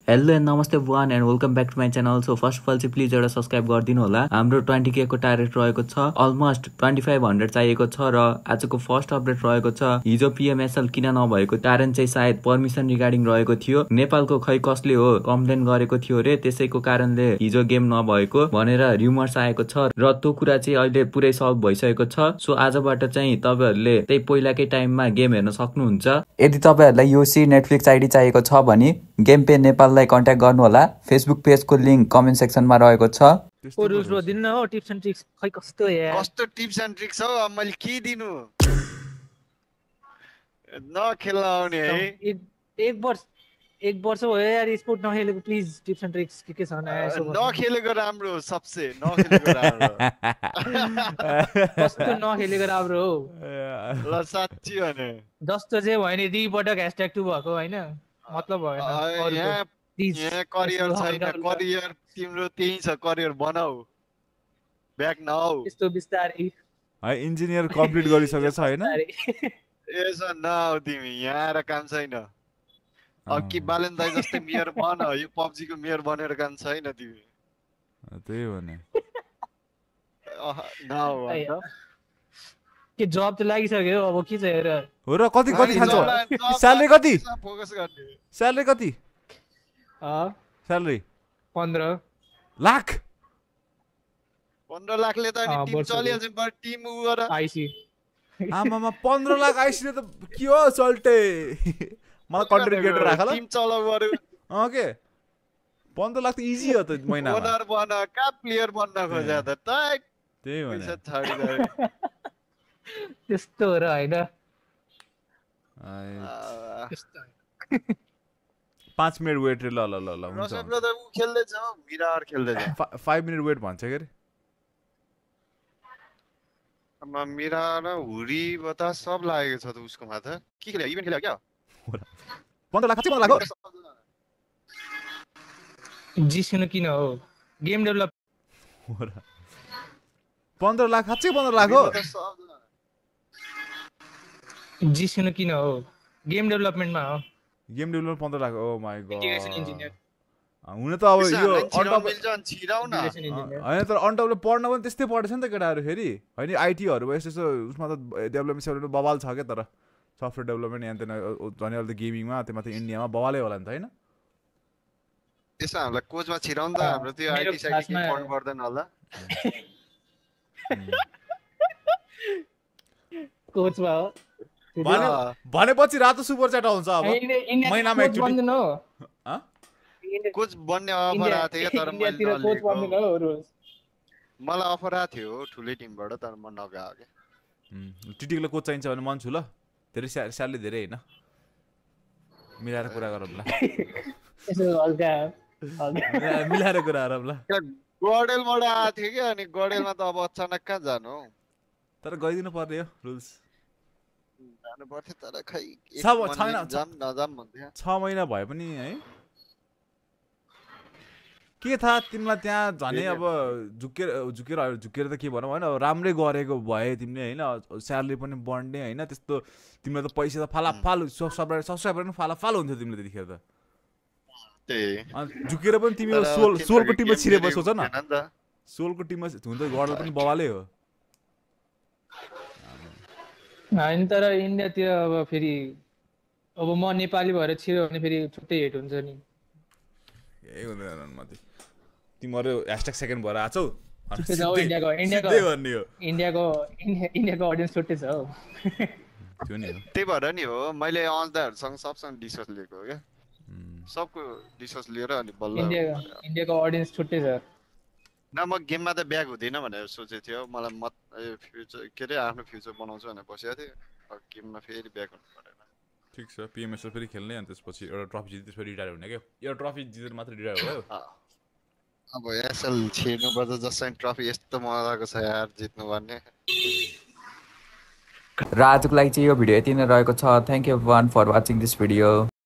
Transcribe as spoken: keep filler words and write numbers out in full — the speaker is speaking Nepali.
हेलो एन्ड नमस्ते one and welcome back to my channel. So first of all चाहिँ प्लिज एउटा सब्सक्राइब गरिदिनु होला। हाम्रो ट्वेन्टी के को टार्गेट रहेको छ, अलमोस्ट ट्वेन्टी फाइभ हन्ड्रेड चाहिएको छ र आजको फर्स्ट अपडेट रहेको छ हिजो पिएमएसएल किन नभएको कारण चाहिँ सायद पर्मिसन रिगार्डिङ रहेको थियो। नेपालको खै कसले हो कम्प्लेन गरेको थियो रे, त्यसैको कारणले हिजो गेम नभएको भनेर र्युमर्स आएको छ र त्यो कुरा चाहिँ अहिले पुरै सल्भ भइसकेको छ। सो आजबाट चाहिँ तपाईहरुले त्यही पहिलाकै टाइममा गेम हेर्न सक्नुहुन्छ। यदि तपाईहरुलाई यो सी नेटफ्लिक्स आइडी चाहिएको छ भने गेम पे नेपाललाई कन्ट्याक्ट गर्नु होला। फेसबुक पेजको लिंक कमेन्ट सेक्सनमा रहेको छ। ओ रुल्स रो दिनु न हो, टिप्स एन्ड ट्रिक्स खै कस्तो यार, कस्तो टिप्स एन्ड ट्रिक्स हो। अब मैले के दिनु न खेलाउने है। एक एक वर्ष एक वर्ष भयो यार स्पोर्ट नखेलेको। प्लिज टिप्स एन्ड ट्रिक्स के के छ न यसो नखेलेको राम्रो, सबसे नखेलेको राम्रो। कस्तो नखेलेको राम्रो हो ल साच्चै भने जस्तो चाहिँ भयो नि दुई पटक ह्याशट्याग टु भएको हैन, मतलब भएन। यहाँ यहाँ करियर छैन, करियर तिम्रो त्यही छ, करियर बनाऊ, ब्याक नआऊ। यस्तो बिस्तारै है इन्जिनियर कम्प्लिट गरिसकेछ हैन। यसो नआऊ तिमी, यहाँ आएर काम छैन। अब कि बालन दाइ जस्तै मेयर बन, यो पबजी को मेयर बनेर काम छैन तिमी। त्यही भने नआऊ अन्त के जब त लागिसक्यो, अब के छ हेर। हो र कति कति खान्छ स्यालेरी? कति फोकस गर्ने स्यालेरी? कति अ स्यालेरी? पन्ध्र लाख। पन्ध्र लाखले त अनि टिम चलिहाल्छ। बट टिम उ गर आइसी आमामा पन्ध्र लाख आइसिले त के हो चल्टे। मलाई कन्टेन्ट क्रिएटर राख ल, टिम चलाउ गरे। अ के पन्ध्र लाख त इजी हो त महिनामा। ओनर बन, का प्लेयर बन्न खोज्या त त त्यही भने पैसा छाडी गए। त्यस्तो हो र हैन। आइ पाँच मिनट वेट रे। ल ल ल ल हुन्छ। रसब ब्रदर उ खेल्दै छ, मिरार खेल्दै छ। पाँच मिनट वेट भन्छ के रे। अब मिरा र हुरी बता सब लागेको छ त उसको माथा। के खेल्यो, इभेन्ट खेल्यो क्या? पन्ध्र लाख? पन्ध्र लाख हो जिस्नु किन हो, गेम डेभलप हो र। पन्ध्र लाख खाँच्चै पन्ध्र लाख हो। जिस्नु किन हो, गेम डेभलपमेन्टमा हो। गेम डेभलपमेन्ट पन्ध्र lakh. Oh my God. Integration engineer हुन त अब यो अनटप मिल्छ छिराउ न हैन, तर अनटपले पढ्न पनि त्यस्तै पढेछ नि त केटाहरु फेरि हैन। आइटीहरु यस्तो यस्तो उसमा त डेभलपमेन्ट सेक्टरमा बवाल छ के, तर सफ्टवेयर डेभलपमेन्ट यहाँ त्यहाँ झन् अहिले त गेमिङमा त्यहाँ माथि इन्डियामा बवालै होला नि त हैन। त्यसो हामीलाई कोचमा छिराउनु त, हाम्रो त्यो आइटी साइड के पढ्नु पर्दैन होला। कोचमा हो भने भनेपछि रातो सुपर च्याट आउँछ अब महिनामा एक चोटी। ह कोच बन्ने अफर आएको थियो तर मैले कोच बन्दिन हो रोज। मलाई अफर आएको थियो ठुलै टिमबाट, तर म नगएको के। टिटीको कोच चाहिन्छ भने मन छु ल। धेरै स्यालेरी धेरै हैन, मिलाएर कुरा गरौँ ल। यसो हल्का मिलाएर कुरा गरौँ ल। गडेलबाट आएको थियो कि, अनि गडेलमा त अब अचानक कहाँ जानु हौ। तर गइदिनु पर्ने हो रुल्स। जानु पर्थ्यो तर खै जाम नजाम भन्थ्यो। छ महिना भए पनि है के थाहा तिमीलाई त्यहाँ झनै अब झुकेर झुकेर झुकेर त के भनौँ होइन। राम्रै गरेको भए तिमीले होइन, स्यालेरी पनि बढ्ने होइन, त्यस्तो तिमीलाई त पैसा त फालाफाल सब्सक्राइबर सब्सक्राइबर पनि फालाफाल हुन्थ्यो तिमीले त्यतिखेर त। त्यही झुकेर पनि तिमी सोल सोलको टिममा छिरेपछि सोच न, सोलको टिममा हुन त गर्दा पनि बवालै हो हैन। तर इन्डियातिर अब फेरि अब म नेपाली भएर छिर्यो भने फेरि छुट्टै हेट हुन्छ नि। यही हुँदैन माथि तिमीहरू ह्यासट्याग सेकेन्ड भएर आछौ। इन्डियाको इन्डियाको इन्डियाको इन्डियाको अडियन्स छुट्टै छ हौ। त्यो नि हो, त्यही भएर नि हो मैले अञ्जदाहरूसँग सबसँग डिस्कस लिएको क्या, सबको डिस्कस लिएर अनि बल्ल इन्डिया इन्डियाको अडियन्स छुट्टै छ। न म गेममा त ब्याक हुँदैन भनेर सोचेको थियो। मलाई मत फ्युचर के अरे आफ्नो फ्युचर बनाउँछु भनेर बसेको थिएँ। अब गेममा फेरि ब्याक हुनु परेन। ठिक छ, पिएमएसएल फेरि खेल्ने अनि त्यसपछि एउटा ट्रफी जिते त्यसपछि रिटायर हुने क्या। एउटा ट्रफी जितेर मात्र रिटायर भयो। अब एसएल छिर्नुपर्छ जसरी ट्रफी यस्तो मजाको छ यार जित्नु भन्ने। र आजको लागि चाहिँ यो भिडियो यति नै रहेको छ। Thank you one for watching this video.